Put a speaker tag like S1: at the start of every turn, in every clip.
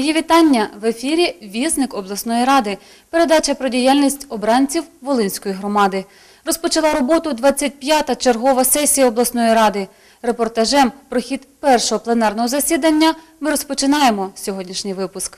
S1: Мої вітання! В ефірі «Вісник обласної ради». Передача про діяльність обранців Волинської громади. Розпочала роботу 25-та чергова сесія обласної ради. Репортажем про хід першого пленарного засідання ми розпочинаємо сьогоднішній випуск.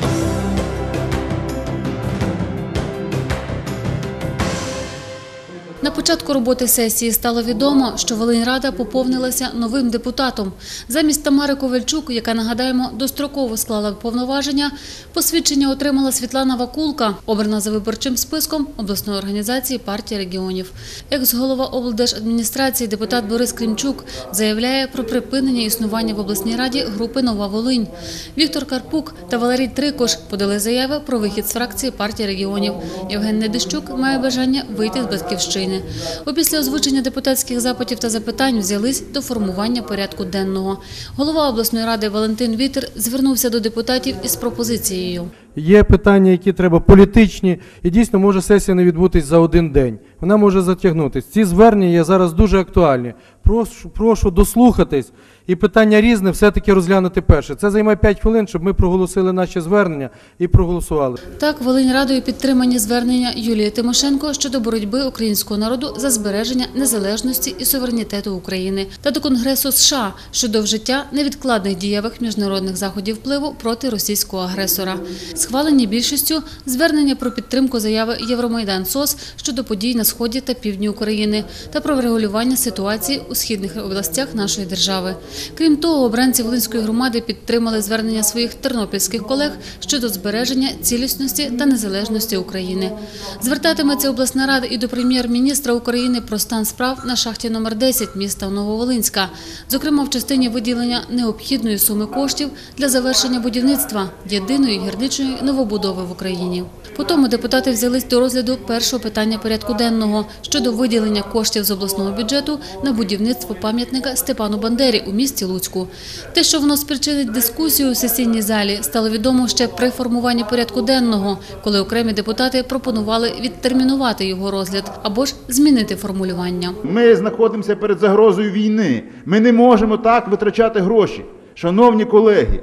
S1: На початку роботи сесії стало відомо, що Волиньрада поповнилася новим депутатом. Замість Тамари Ковальчук, яка, нагадаємо, достроково склала повноваження, посвідчення отримала Світлана Вакулка, обрана за виборчим списком обласної організації партії регіонів. Екс-голова облдержадміністрації депутат Борис Клімчук заявляє про припинення існування в обласній раді групи «Нова Волинь». Віктор Карпук та Валерій Трикош подали заяви про вихід з фракції партії регіонів. Євген Недищук має бажання вийти з Батьківщини. Опісля озвучення депутатських запитів та запитань взялись до формування порядку денного. Голова обласної ради Валентин Вітер звернувся до депутатів із пропозицією.
S2: Є питання, які треба політичні, і дійсно може сесія не відбутись за один день. Вона може затягнутися. Ці звернення є зараз дуже актуальні. Прошу дослухатись і питання різне все-таки розглянути перше. Це займає 5 хвилин, щоб ми проголосили наші звернення і проголосували.
S1: Так, Волиньрадою підтримані звернення Юлії Тимошенко щодо боротьби українського народу за збереження незалежності і суверенітету України та до Конгресу США щодо вжиття невідкладних дієвих міжнародних заходів впливу проти російського агресора. Схвалені більшістю звернення про підтримку заяви Євромайдан СОС щодо подій на сході та півдні України та про врегулювання ситуації у східних областях нашої держави. Крім того, обранці Волинської громади підтримали звернення своїх тернопільських колег щодо збереження цілісності та незалежності України. Звертатиметься обласна рада і до прем'єр-міністра України про стан справ на шахті номер 10 міста Нововолинська, зокрема в частині виділення необхідної суми коштів для завершення будівництва єдиної гірничої новобудови в Україні. Потім депутати взялись до розгляду першого питання порядку денного щодо виділення коштів з обласного бюджету на будівництво пам'ятника Степану Бандері у місті Луцьку. Те, що воно спричинить дискусію у сесійній залі, стало відомо ще при формуванні порядку денного, коли окремі депутати пропонували відтермінувати його розгляд або ж змінити формулювання.
S3: Ми знаходимося перед загрозою війни. Ми не можемо так витрачати гроші. Шановні колеги,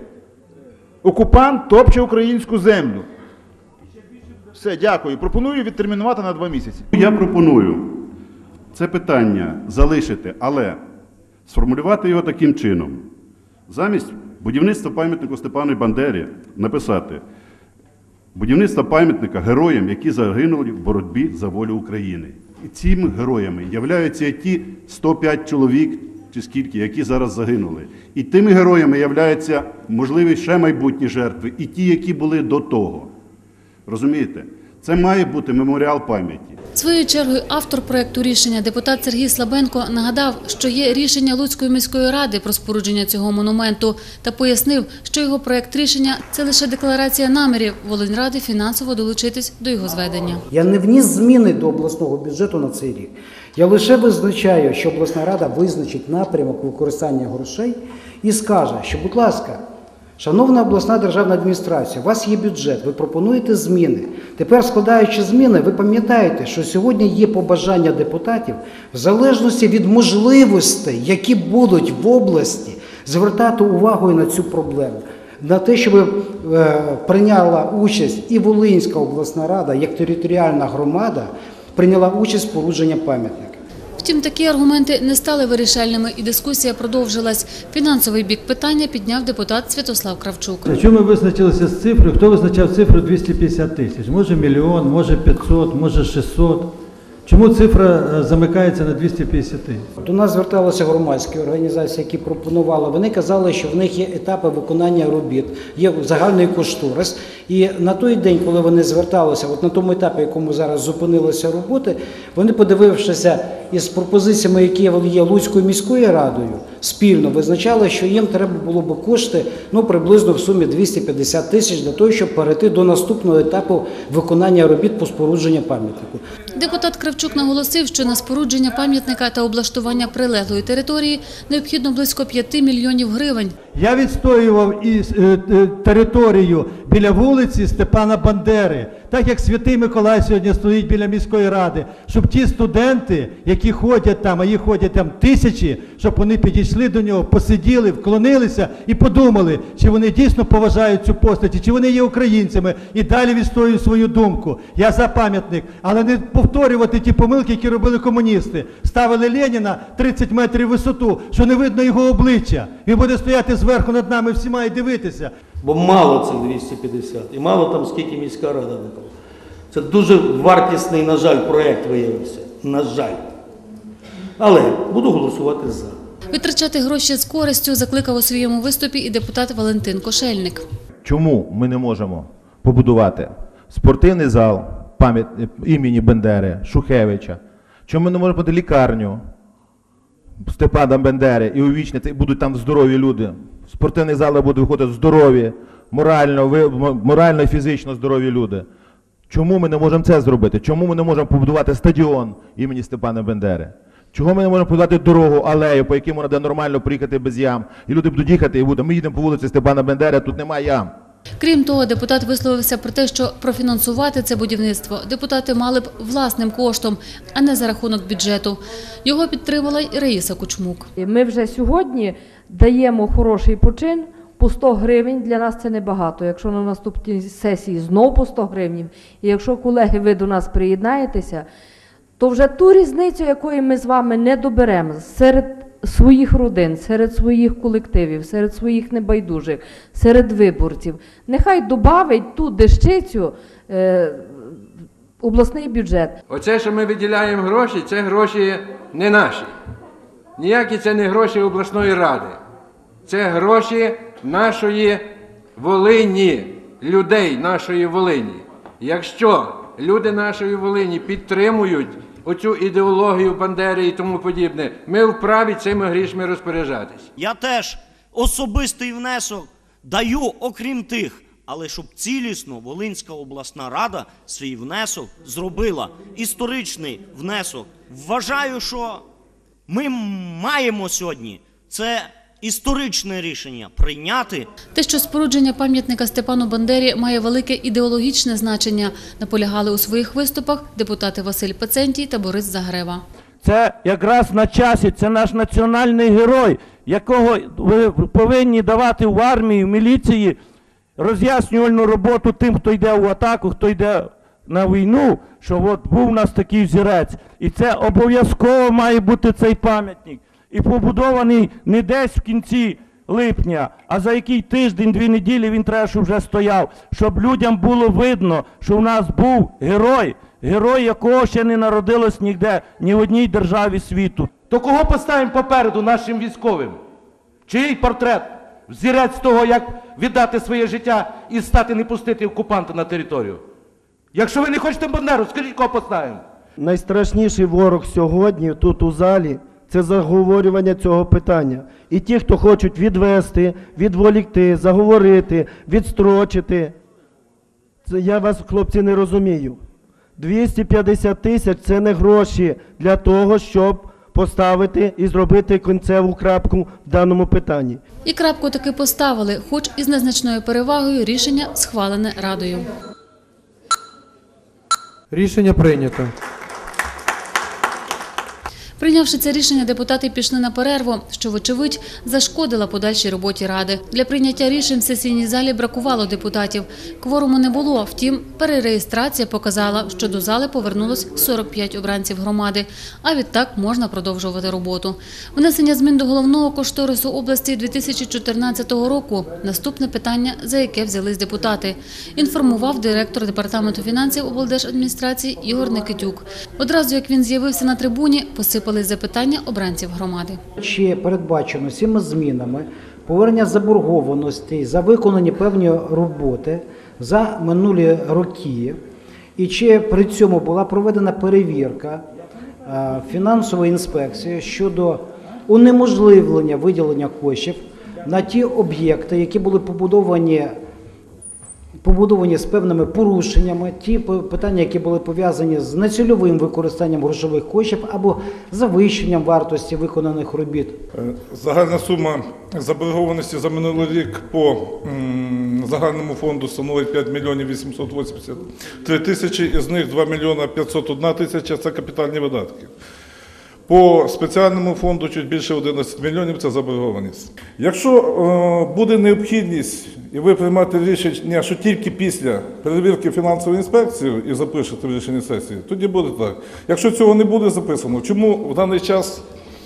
S3: окупант топче українську землю. Все, дякую. Пропоную відтермінувати на 2 місяці.
S4: Я пропоную це питання залишити, але сформулювати його таким чином. Замість будівництва пам'ятнику Степану Бандері написати будівництво пам'ятника героям, які загинули в боротьбі за волю України. І цими героями являються ті 105 чоловік, чи скільки, які зараз загинули. І тими героями являються, можливі, ще майбутні жертви, і ті, які були до того. Розумієте? Це має бути меморіал пам'яті.
S1: Своєю чергою автор проєкту рішення, депутат Сергій Слабенко, нагадав, що є рішення Луцької міської ради про спорудження цього монументу та пояснив, що його проєкт рішення – це лише декларація намірів Волиньради фінансово долучитись до його зведення.
S5: Я не вніс зміни до обласного бюджету на цей рік. Я лише визначаю, що обласна рада визначить напрямок використання грошей і скаже, що, будь ласка, шановна обласна державна адміністрація, у вас є бюджет, ви пропонуєте зміни. Тепер, складаючи зміни, ви пам'ятаєте, що сьогодні є побажання депутатів в залежності від можливостей, які будуть в області, звертати увагу на цю проблему. На те, щоб прийняла участь і Волинська обласна рада, як територіальна громада, прийняла участь в спорудженні пам'ятника.
S1: Втім, такі аргументи не стали вирішальними і дискусія продовжилась. Фінансовий бік питання підняв депутат Святослав Кравчук.
S6: Чому ми визначилися з цифрою? Хто визначав цифру 250 тисяч? Може мільйон, може 500, може 600. Чому цифра замикається на 250 тисяч?
S5: До нас зверталися громадські організації, які пропонували. Вони казали, що в них є етапи виконання робіт, є загальний кошторис. І на той день, коли вони зверталися, от на тому етапі, якому зараз зупинилися роботи, вони, подивившися із пропозиціями, які є Луцькою міською радою, спільно визначали, що їм треба було б кошти приблизно в сумі 250 тисяч для того, щоб перейти до наступного етапу виконання робіт по спорудженню пам'ятнику.
S1: Депутат Кравчук наголосив, що на спорудження пам'ятника та облаштування прилеглої території необхідно близько 5 мільйонів гривень.
S6: Я відстоював і територію біля вулиці Степана Бандери, так як Святий Миколай сьогодні стоїть біля міської ради, щоб ті студенти, які ходять там, а їх ходять там тисячі, щоб вони підійшли до нього, посиділи, вклонилися і подумали, чи вони дійсно поважають цю постать, чи вони є українцями і далі відстоюють свою думку. Я за пам'ятник, але не повторювати ті помилки, які робили комуністи. Ставили Леніна 30 метрів висоту, що не видно його обличчя. Він буде стояти зверху над нами всіма і дивитися.
S7: Бо мало цих 250, і мало там скільки міська рада виконала. Це дуже вартісний, на жаль, проєкт виявився. На жаль. Але буду голосувати за.
S1: Витрачати гроші з користю закликав у своєму виступі і депутат Валентин Кошельник.
S8: Чому ми не можемо побудувати спортивний зал імені Бандери, Шухевича? Чому ми не можемо побудувати лікарню Степана Бандери і увічнити, і будуть там здорові люди? Спортивний зал будуть виходити здорові, морально і фізично здорові люди. Чому ми не можемо це зробити? Чому ми не можемо побудувати стадіон імені Степана Бандери? Чого ми не можемо побудувати дорогу, алею, по якій можна нормально приїхати без ям? І люди будуть їхати і будуть, ми їдемо по вулиці Степана Бандери, а тут немає ям.
S1: Крім того, депутат висловився про те, що профінансувати це будівництво депутати мали б власним коштом, а не за рахунок бюджету. Його підтримала й Раїса Кучмук.
S9: Ми вже сьогодні даємо хороший почин по 100 гривень. Для нас це небагато. Якщо на наступній сесії знову по 100 гривень, і якщо, колеги, ви до нас приєднаєтеся, то вже ту різницю, якої ми з вами не доберемо серед своїх родин, серед своїх колективів, серед своїх небайдужих, серед виборців, нехай добавить ту дещицю обласний бюджет.
S10: Оце, що ми виділяємо гроші, це гроші не наші. Ніякі це не гроші обласної ради. Це гроші нашої Волині, людей нашої Волині. Якщо люди нашої Волині підтримують оцю ідеологію Бандери і тому подібне, ми вправі цими грішми розпоряджатись.
S11: Я теж особистий внесок даю, окрім тих, але щоб цілісно Волинська обласна рада свій внесок зробила, історичний внесок. Вважаю, що ми маємо сьогодні це історичне рішення прийняти.
S1: Те, що спорудження пам'ятника Степану Бандері має велике ідеологічне значення, наполягали у своїх виступах депутати Василь Пецентій та Борис Загрева.
S12: Це якраз на часі, це наш національний герой, якого ви повинні давати в армії, в міліції роз'яснювальну роботу тим, хто йде в атаку, хто йде на війну, що от був у нас такий взірець. І це обов'язково має бути цей пам'ятник. І побудований не десь в кінці липня, а за який тиждень, 2 неділі він треба, щоб вже стояв, щоб людям було видно, що в нас був герой, герой, якого ще не народилось ніде, ні в одній державі світу.
S13: То кого поставимо попереду нашим військовим? Чий портрет? Взірець того, як віддати своє життя і стати не пустити окупанта на територію? Якщо ви не хочете Бандеру, скажіть, кого поставимо?
S14: Найстрашніший ворог сьогодні тут у залі – це заговорювання цього питання. І ті, хто хочуть відвести, відволікти, заговорити, відстрочити. Це я вас, хлопці, не розумію. 250 тисяч – це не гроші для того, щоб поставити і зробити кінцеву крапку в даному питанні.
S1: І крапку таки поставили, хоч і з незначною перевагою рішення схвалене Радою.
S2: Рішення прийнято.
S1: Прийнявши це рішення, депутати пішли на перерву, що, вочевидь, зашкодила подальшій роботі Ради. Для прийняття рішень в сесійній залі бракувало депутатів. Кворуму не було, втім, перереєстрація показала, що до зали повернулось 45 обранців громади, а відтак можна продовжувати роботу. Внесення змін до головного кошторису області 2014 року – наступне питання, за яке взялись депутати, інформував директор департаменту фінансів облдержадміністрації Ігор Никитюк. Одразу, як він з'явився на трибуні, посипали запитання обранців громади.
S5: Чи передбачено цими змінами повернення заборгованості за виконані певні роботи за минулі роки, і чи при цьому була проведена перевірка фінансової інспекції щодо унеможливлення виділення коштів на ті об'єкти, які були побудовані побудовані з певними порушеннями, ті питання, які були пов'язані з нецільовим використанням грошових коштів або завищенням вартості виконаних робіт.
S15: Загальна сума заборгованості за минулий рік по загальному фонду становить 5 мільйонів 883 тисячі, із них 2 мільйона 501 тисяча – це капітальні видатки. По спеціальному фонду чуть більше 11 мільйонів – це заборгованість. Якщо буде необхідність і ви приймете рішення, що тільки після перевірки фінансової інспекції і запишете в рішенні сесії, тоді буде так. Якщо цього не буде записано, чому в даний час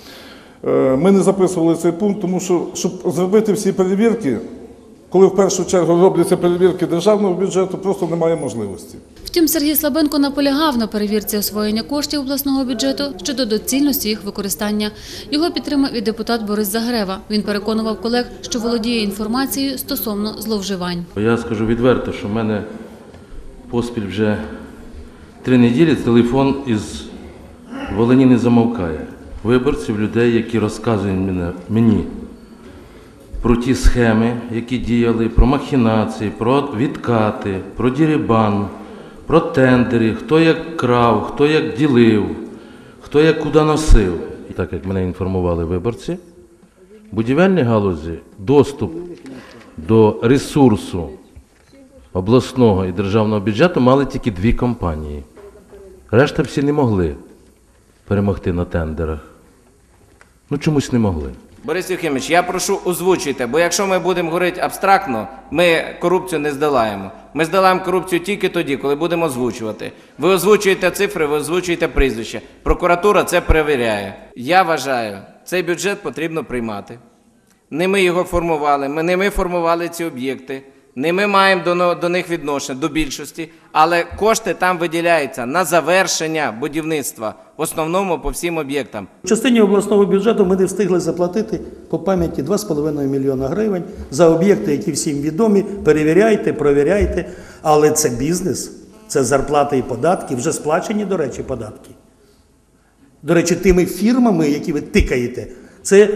S15: ми не записували цей пункт? Тому що, щоб зробити всі перевірки, коли в першу чергу робляться перевірки державного бюджету, просто немає можливості.
S1: Втім, Сергій Слабенко наполягав на перевірці освоєння коштів обласного бюджету щодо доцільності їх використання. Його підтримав і депутат Борис Загрева. Він переконував колег, що володіє інформацією стосовно зловживань.
S16: Я скажу відверто, що в мене поспіль вже 3 неділі телефон із Волині не замовкає. Виборців, людей, які розказують мені про ті схеми, які діяли, про махінації, про відкати, про дерибан, про тендери, хто як крав, хто як ділив, хто як куди носив. І так, як мене інформували виборці, в будівельній галузі доступ до ресурсу обласного і державного бюджету мали тільки 2 компанії. Решта всі не могли перемогти на тендерах. Ну, чомусь не могли.
S17: Борис Євгенович, я прошу, озвучуйте, бо якщо ми будемо говорити абстрактно, ми корупцію не здолаємо. Ми здолаємо корупцію тільки тоді, коли будемо озвучувати. Ви озвучуєте цифри, ви озвучуєте прізвища. Прокуратура це перевіряє. Я вважаю, цей бюджет потрібно приймати. Не ми його формували, не ми формували ці об'єкти, не ми маємо до них відношення, до більшості, але кошти там виділяються на завершення будівництва, в основному по всім об'єктам.
S7: В частині обласного бюджету ми не встигли заплатити по пам'яті 2,5 мільйона гривень за об'єкти, які всім відомі. Перевіряйте, провіряйте, але це бізнес, це зарплати і податки, вже сплачені, до речі, податки. До речі, тими фірмами, які ви тикаєте, це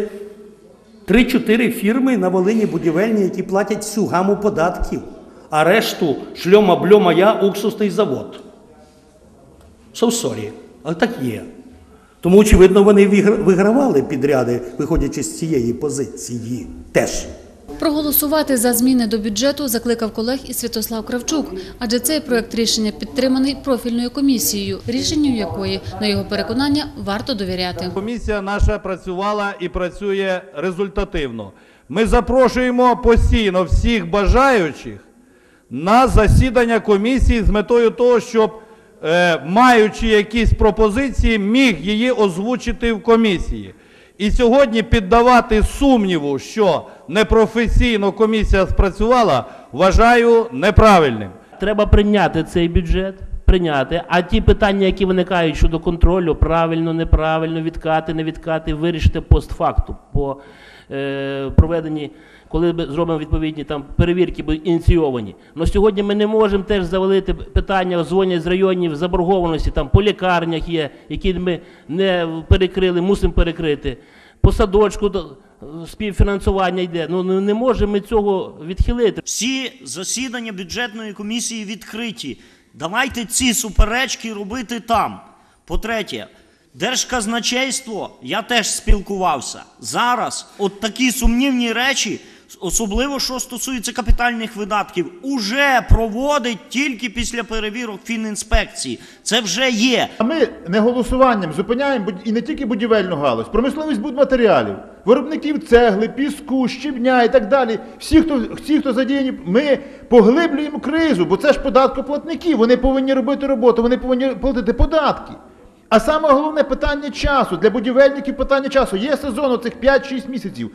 S7: 3-4 фірми на Волині будівельні, які платять всю гаму податків, а решту шльома-бльома я уксусний завод. So sorry, але так є. Тому, очевидно, вони вигравали підряди, виходячи з цієї позиції теж.
S1: Проголосувати за зміни до бюджету закликав колег і Святослав Кравчук, адже цей проект рішення підтриманий профільною комісією, рішенню якої, на його переконання, варто довіряти.
S6: Комісія наша працювала і працює результативно. Ми запрошуємо постійно всіх бажаючих на засідання комісії з метою того, щоб, маючи якісь пропозиції, міг її озвучити в комісії. І сьогодні піддавати сумніву, що непрофесійно комісія спрацювала, вважаю неправильним.
S12: Треба прийняти цей бюджет, а ті питання, які виникають щодо контролю, правильно, неправильно, відкати, не відкати, вирішити постфактум по проведенні, коли ми зробимо відповідні там перевірки, будуть ініційовані. Но сьогодні ми не можемо теж завалити питання, дзвонять з районів заборгованості, там по лікарнях є, які ми не перекрили, мусимо перекрити. По садочку співфінансування йде. Ну не можемо ми цього відхилити.
S11: Всі засідання бюджетної комісії відкриті. Давайте ці суперечки робити там. По-третє, Держказначейство, я теж спілкувався. Зараз от такі сумнівні речі, особливо що стосується капітальних видатків, уже проводить тільки після перевірок Фінінспекції. Це вже є.
S3: А ми не голосуванням зупиняємо і не тільки будівельну галузь, промисловість будматеріалів, виробників цегли, піску, щебня і так далі. Всі, хто задіяні, ми поглиблюємо кризу, бо це ж податкоплатники, вони повинні робити роботу, вони повинні платити податки. А саме головне питання часу, для будівельників питання часу. Є сезон оцих 5-6 місяців.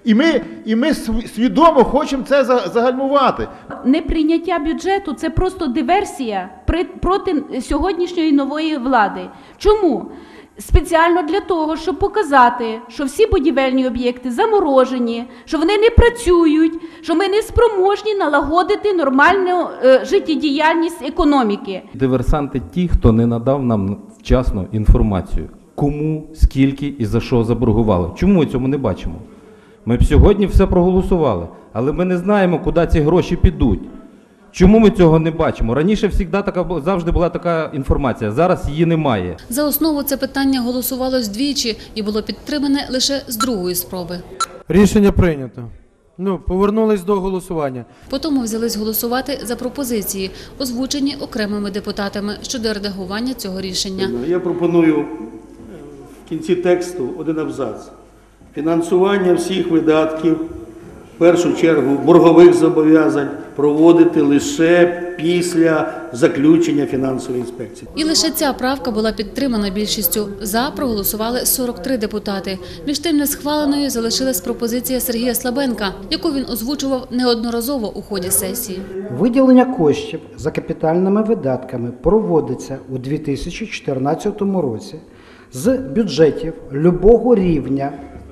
S3: І ми свідомо хочемо це загальмувати.
S18: Неприйняття бюджету – це просто диверсія проти сьогоднішньої нової влади. Чому? Спеціально для того, щоб показати, що всі будівельні об'єкти заморожені, що вони не працюють, що ми не спроможні налагодити нормальну життєдіяльність економіки.
S19: Диверсанти ті, хто не надав нам вчасно інформацію, кому, скільки і за що заборгували. Чому ми цьому не бачимо? Ми б сьогодні все проголосували, але ми не знаємо, куди ці гроші підуть. Чому ми цього не бачимо? Раніше завжди була така інформація, зараз її немає.
S1: За основу це питання голосувалось двічі і було підтримане лише з другої спроби.
S2: Рішення прийнято. Повернулись до голосування.
S1: Потім взялись голосувати за пропозиції, озвучені окремими депутатами щодо редагування цього рішення.
S7: Я пропоную в кінці тексту один абзац. Фінансування всіх видатків, в першу чергу боргових зобов'язань, проводити лише після заключення фінансової інспекції.
S1: І лише ця правка була підтримана більшістю. За проголосували 43 депутати. Між тим несхваленою залишилась пропозиція Сергія Слабенка, яку він озвучував неодноразово у ході сесії.
S5: Виділення коштів за капітальними видатками проводиться у 2014 році з бюджетів любого рівня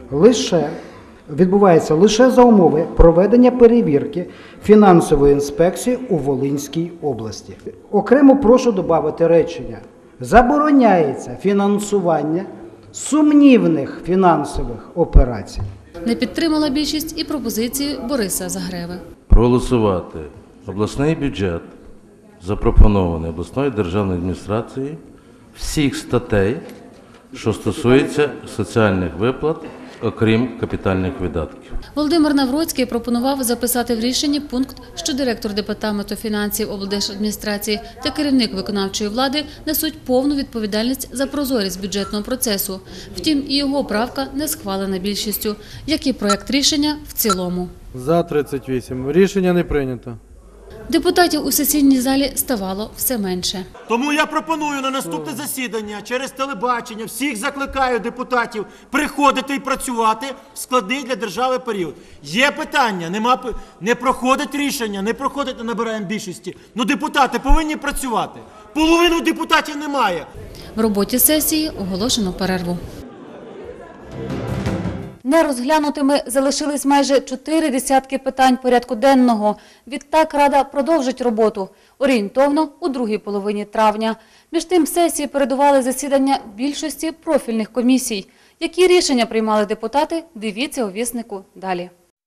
S5: відбувається лише за умови проведення перевірки фінансової інспекції у Волинській області. Окремо прошу додати речення. Забороняється фінансування сумнівних фінансових операцій.
S1: Не підтримала більшість і пропозиції Бориса Загреви.
S16: Проголосувати обласний бюджет, запропонований обласною державною адміністрацією, всіх статей, що стосується соціальних виплат, окрім капітальних видатків.
S1: Володимир Навроцький пропонував записати в рішенні пункт, що директор департаменту фінансів облдержадміністрації та керівник виконавчої влади несуть повну відповідальність за прозорість бюджетного процесу. Втім, і його правка не схвалена більшістю, як і проект рішення в цілому.
S2: За 38. Рішення не прийнято.
S1: Депутатів у сесійній залі ставало все менше.
S20: Тому я пропоную на наступне засідання через телебачення, всіх закликаю депутатів приходити і працювати в складний для держави період. Є питання, не проходить рішення, не набираємо більшості. Депутати повинні працювати. Половину депутатів немає.
S1: В роботі сесії оголошено перерву. Нерозглянутими залишились майже 4 десятки питань порядку денного. Відтак Рада продовжить роботу орієнтовно у другій половині травня. Між тим сесії передували засідання більшості профільних комісій. Які рішення приймали депутати, дивіться у «Віснику» далі.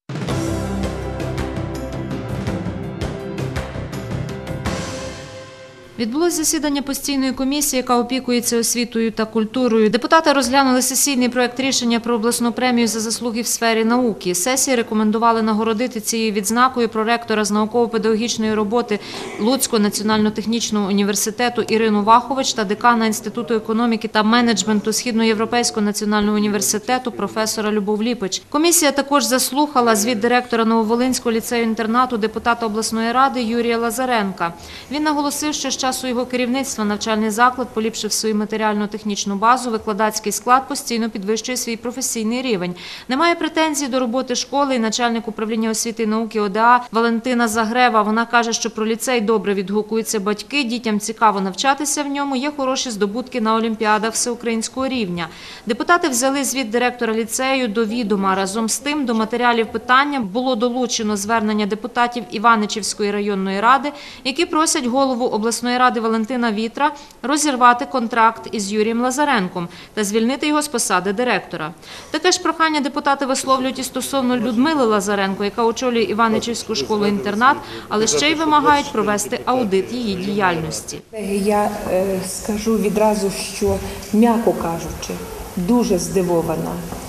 S21: Відбулось засідання постійної комісії, яка опікується освітою та культурою. Депутати розглянули сесійний проект рішення про обласну премію за заслуги в сфері науки. Сесії рекомендували нагородити цією відзнакою проректора з науково-педагогічної роботи Луцького національно-технічного університету Ірину Вахович та декана Інституту економіки та менеджменту Східноєвропейського національного університету професора Любов Ліпич. Комісія також заслухала звіт директора Нововолинського ліцею-інтернату депутата обласної ради Юрія Лазаренка. Він наголосив, що з часу його керівництва навчальний заклад поліпшив свою матеріально-технічну базу, викладацький склад постійно підвищує свій професійний рівень. Немає претензій до роботи школи і начальник управління освіти і науки ОДА Валентина Загрева. Вона каже, що про ліцей добре відгукуються батьки, дітям цікаво навчатися в ньому, є хороші здобутки на олімпіадах всеукраїнського рівня. Депутати взяли звіт директора ліцею до відома. Разом з тим до матеріалів питання було долучено звернення депутатів Іваничівської районної ради, які просять голову обласної ради Валентина Вітра розірвати контракт із Юрієм Лазаренком та звільнити його з посади директора. Таке ж прохання депутати висловлюють і стосовно Людмили Лазаренко, яка очолює Іваничівську школу-інтернат, але ще й вимагають провести аудит її діяльності.
S22: Я скажу відразу, що, м'яко кажучи, дуже здивована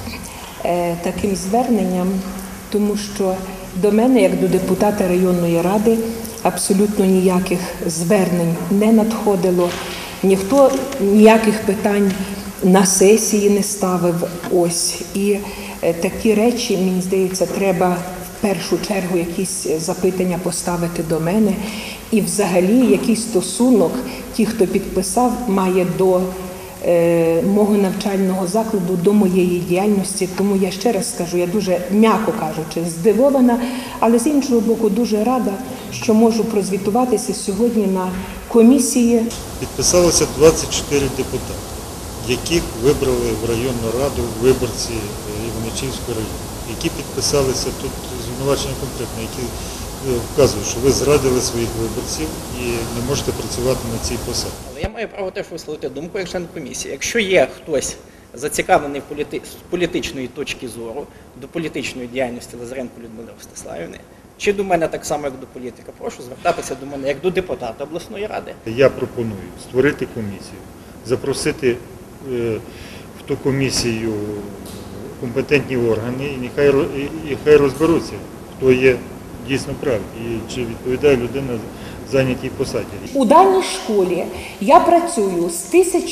S22: таким зверненням, тому що до мене, як до депутата районної ради, абсолютно ніяких звернень не надходило, ніхто ніяких питань на сесії не ставив. І такі речі, мені здається, треба в першу чергу якісь запитання поставити до мене. І взагалі, який стосунок ті, хто підписав, має до мого навчального закладу, до моєї діяльності. Тому я ще раз скажу, я дуже, м'яко кажучи, здивована, але з іншого боку дуже рада, що можу прозвітуватися сьогодні на комісії.
S23: Підписалося 24 депутати, яких вибрали в районну раду виборці Іваничівського району, які підписалися тут звинувачення конкретно, які вказують, що ви зрадили своїх виборців і не можете працювати на цій посаді.
S24: Але я маю право теж висловити думку як член комісії. Якщо є хтось зацікавлений з політичної точки зору до політичної діяльності Лазаренко Людмили Ростиславівни, чи до мене так само, як до політика. Прошу звертатися до мене як до депутата обласної ради.
S23: Я пропоную створити комісію, запросити в ту комісію компетентні органи і нехай розберуться, хто є дійсно правий і чи відповідає людина зайнятій посаді.
S22: У даній школі я працюю з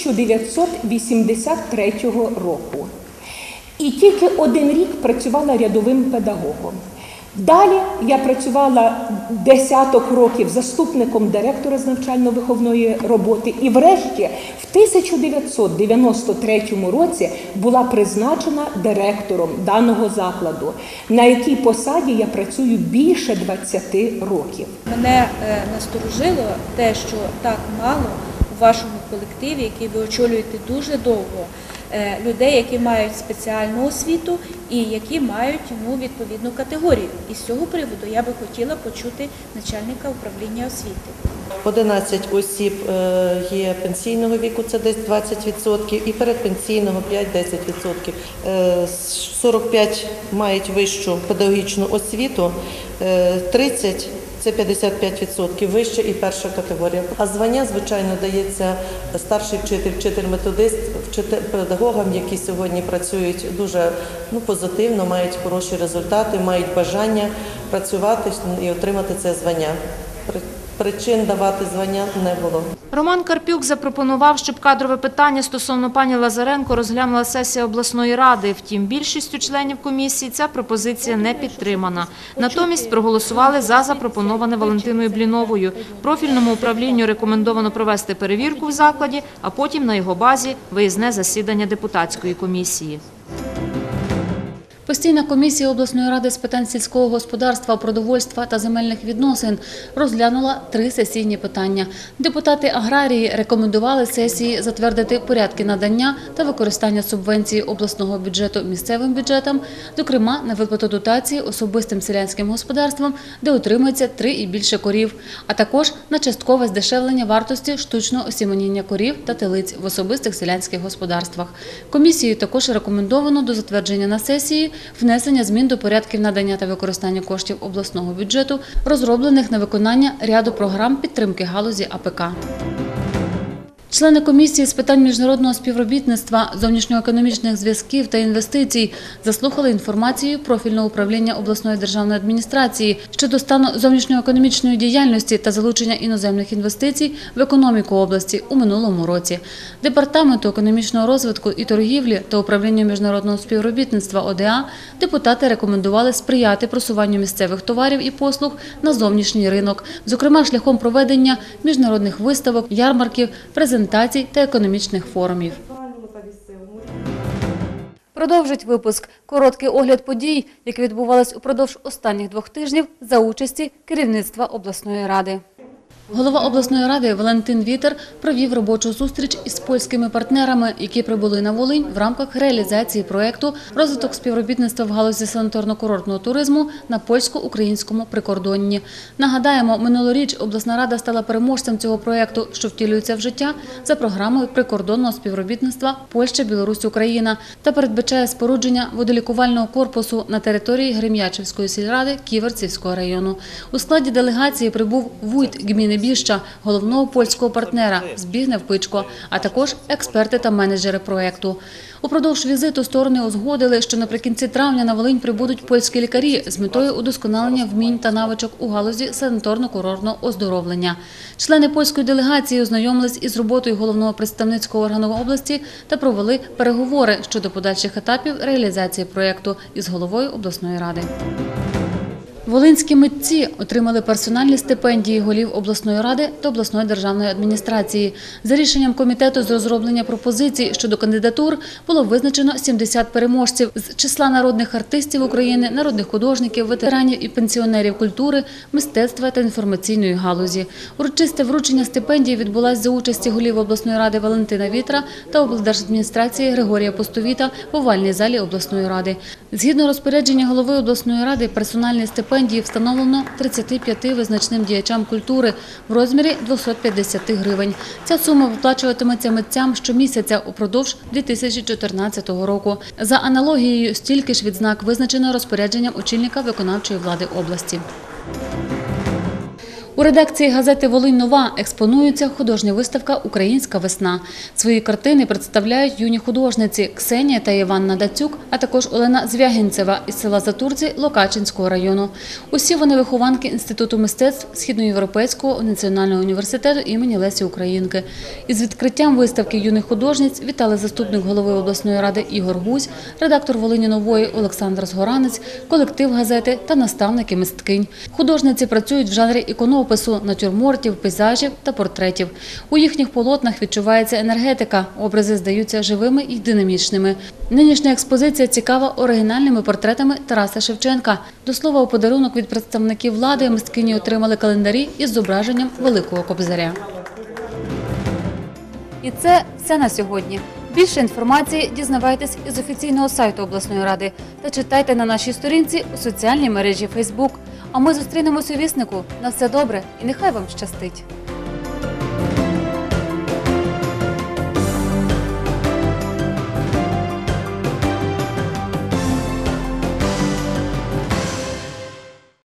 S22: 1983 року. І тільки 1 рік працювала рядовим педагогом. Далі я працювала десяток років заступником директора з навчально-виховної роботи і врешті в 1993 році була призначена директором даного закладу, на якій посаді я працюю більше 20 років.
S4: Мене насторожило те, що так мало у вашому колективі, який ви очолюєте дуже довго, людей, які мають спеціальну освіту і які мають відповідну категорію. І з цього приводу я би хотіла почути начальника управління освіти.
S8: 11 осіб є пенсійного віку, це десь 20%, і передпенсійного 5-10%. 45 мають вищу педагогічну освіту, 30 – це 55% вища і перша категорія. А звання, звичайно, дається старший вчитель, вчитель-методист, педагогам, які сьогодні працюють дуже позитивно, мають хороші результати, мають бажання працювати і отримати це звання. Причин давати звання не було.
S21: Роман Карпюк запропонував, щоб кадрове питання стосовно пані Лазаренко розглянула сесія обласної ради. Втім, більшістю членів комісії ця пропозиція не підтримана. Натомість проголосували за запропоноване Валентиною Бліновою. Профільному управлінню рекомендовано провести перевірку в закладі, а потім на його базі виїзне засідання депутатської комісії.
S1: Постійна комісія обласної ради з питань сільського господарства, продовольства та земельних відносин розглянула 3 сесійні питання. Депутати-аграрії рекомендували сесії затвердити порядки надання та використання субвенції обласного бюджету місцевим бюджетам, зокрема на виплату дотації особистим селянським господарствам, де утримується 3 і більше корів, а також на часткове здешевлення вартості штучного осіменіння корів та телиць в особистих селянських господарствах. Комісією також рекомендовано до затвердження на сесії внесення змін до порядків надання та використання коштів обласного бюджету, розроблених на виконання ряду програм підтримки галузі АПК. Члени комісії з питань міжнародного співробітництва, зовнішньоекономічних зв'язків та інвестицій заслухали інформацію профільного управління обласної державної адміністрації щодо стану зовнішньоекономічної діяльності та залучення іноземних інвестицій в економіку області у минулому році. Департаменту економічного розвитку і торгівлі та управлінню міжнародного співробітництва ОДА депутати рекомендували сприяти просуванню місцевих товарів і послуг на зовнішній ринок, зокрема шляхом проведення міжнародних виставок, ярмарків, презентацій та економічних форумів. Продовжить випуск короткий огляд подій, які відбувались упродовж останніх 2 тижнів за участі керівництва обласної ради. Голова обласної ради Валентин Вітер провів робочу зустріч із польськими партнерами, які прибули на Волинь в рамках реалізації проєкту «Розвиток співробітництва в галузі санаторно-курортного туризму на польсько-українському прикордонні». Нагадаємо, минулоріч обласна рада стала переможцем цього проєкту, що втілюється в життя за програмою прикордонного співробітництва Польща, Білорусь, Україна та передбачає спорудження водолікувального корпусу на території Грем'ячівської сільради Ківерцівського району. У складі делегації прибув вуйт гміни Біща, головного польського партнера Збігнев Пичко, а також експерти та менеджери проєкту. Упродовж візиту сторони узгодили, що наприкінці травня на Волинь прибудуть польські лікарі з метою удосконалення вмінь та навичок у галузі санаторно-курортного оздоровлення. Члени польської делегації ознайомились із роботою головного представницького органу області та провели переговори щодо подальших етапів реалізації проєкту із головою обласної ради. Волинські митці отримали персональні стипендії голів обласної ради та обласної державної адміністрації. За рішенням комітету з розроблення пропозицій щодо кандидатур було визначено 70 переможців з числа народних артистів України, народних художників, ветеранів і пенсіонерів культури, мистецтва та інформаційної галузі. Урочисте вручення стипендій відбулось за участі голів обласної ради Валентина Вітра та облдержадміністрації Григорія Постовіта в овальній залі обласної ради. Згідно розпорядження голови обласної ради, персональні стипендії встановлено 35 визначним діячам культури в розмірі 250 гривень. Ця сума виплачуватиметься митцям щомісяця упродовж 2014 року. За аналогією, стільки ж відзнак визначено розпорядженням очільника виконавчої влади області. У редакції газети «Волинь-Нова» експонується художня виставка «Українська весна». Свої картини представляють юні художниці Ксенія та Іванна Дацюк, а також Олена Звягінцева із села Затурці Локачинського району. Усі вони вихованки Інституту мистецтв Східноєвропейського національного університету імені Лесі Українки. Із відкриттям виставки юних художниць вітали заступник голови обласної ради Ігор Гузь, редактор «Волині-Нової» Олександр Згоранець, колектив газети та наставники мисткинь. Художниці працюють в жанрі іконопису, натюрмортів, пейзажів та портретів. У їхніх полотнах відчувається енергетика, образи здаються живими і динамічними. Нинішня експозиція цікава оригінальними портретами Тараса Шевченка. До слова, у подарунок від представників влади мисткині отримали календарі із зображенням Великого Кобзаря. І це все на сьогодні. Більше інформації дізнавайтесь із офіційного сайту обласної ради та читайте на нашій сторінці у соціальній мережі Facebook. А ми зустрінемось у віснику. На все добре і нехай вам щастить!